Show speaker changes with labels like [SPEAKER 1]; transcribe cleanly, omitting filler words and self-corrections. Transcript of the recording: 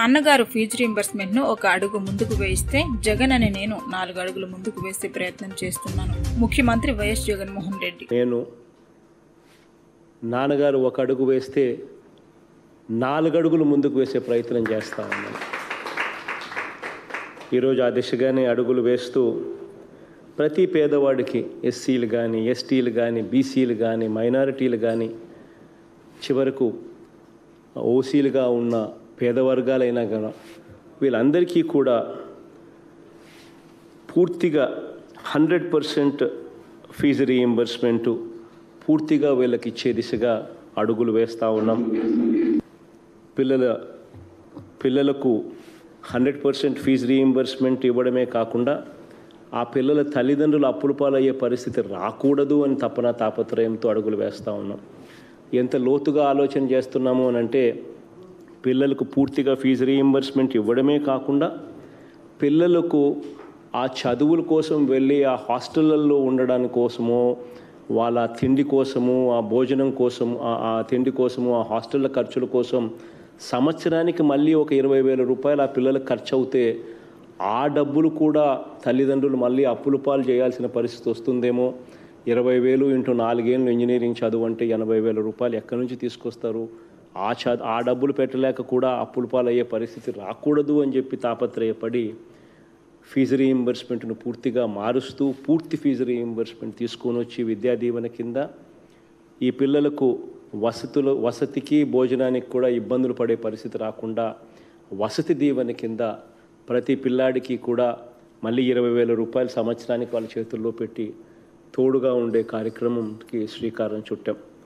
[SPEAKER 1] నాన్నగారు ఫీజు రీయింబర్స్మెంట్ను ఒక అడుగు ముందుకు వేయిస్తే జగన్ అనే నేను 4 అడుగులు ముందుకు వేసే ప్రయత్నం చేస్తున్నాను. ముఖ్యమంత్రి వైఎస్ జగన్మోహన్ రెడ్డి.
[SPEAKER 2] నేను నాన్నగారు ఒక అడుగు వేస్తే 4 అడుగులు ముందుకు వేసే ప్రయత్నం చేస్తా ఉన్నాను. ఈరోజు ఆ దిశగానే అడుగులు వేస్తూ ప్రతి పేదవాడికి ఎస్సీలు కానీ, ఎస్టీలు కానీ, బీసీలు కానీ, మైనారిటీలు కానీ, చివరకు ఓసీలుగా ఉన్న పేదవర్గాలైనా కానీ వీళ్ళందరికీ కూడా పూర్తిగా 100% ఫీజు రీయింబర్స్మెంటు పూర్తిగా వీళ్ళకి ఇచ్చే దిశగా అడుగులు వేస్తూ ఉన్నాం. పిల్లలకు 100% ఫీజు రీయింబర్స్మెంట్ ఇవ్వడమే కాకుండా ఆ పిల్లల తల్లిదండ్రులు అప్పుల పాలయ్యే పరిస్థితి రాకూడదు అని తపన తాపత్రయంతో అడుగులు వేస్తూ ఉన్నాం. ఎంత లోతుగా ఆలోచన చేస్తున్నాము అని అంటే పిల్లలకు పూర్తిగా ఫీజు రీయింబర్స్మెంట్ ఇవ్వడమే కాకుండా పిల్లలకు ఆ చదువుల కోసం వెళ్ళి ఆ హాస్టళ్ళల్లో ఉండడానికి కోసమో, వాళ్ళ తిండి కోసము, ఆ భోజనం కోసం, ఆ తిండి కోసము, ఆ హాస్టళ్ళ ఖర్చుల కోసం సంవత్సరానికి మళ్ళీ ఒక 20,000 రూపాయలు ఆ పిల్లలకు ఖర్చు అవుతే ఆ డబ్బులు కూడా తల్లిదండ్రులు మళ్ళీ అప్పుల పాలు చేయాల్సిన పరిస్థితి వస్తుందేమో. 20,000 ఇంటూ 4 ఏళ్ళు ఇంజనీరింగ్ చదువు అంటే 80,000 రూపాయలు ఎక్కడి నుంచి తీసుకొస్తారు? ఆ డబ్బులు పెట్టలేక కూడా అప్పుల పాలు అయ్యే పరిస్థితి రాకూడదు అని చెప్పి తాపత్రయపడి ఫీజు రీయింబర్స్మెంట్ను పూర్తిగా మారుస్తూ పూర్తి ఫీజు రీయింబర్స్మెంట్ తీసుకొని వచ్చి విద్యా దీవెన కింద ఈ పిల్లలకు వసతికి భోజనానికి కూడా ఇబ్బందులు పడే పరిస్థితి రాకుండా వసతి దీవెన కింద ప్రతి పిల్లాడికి కూడా మళ్ళీ 20,000 రూపాయలు సంవత్సరానికి వాళ్ళ చేతుల్లో పెట్టి తోడుగా ఉండే కార్యక్రమంకి శ్రీకారం చుట్టాం.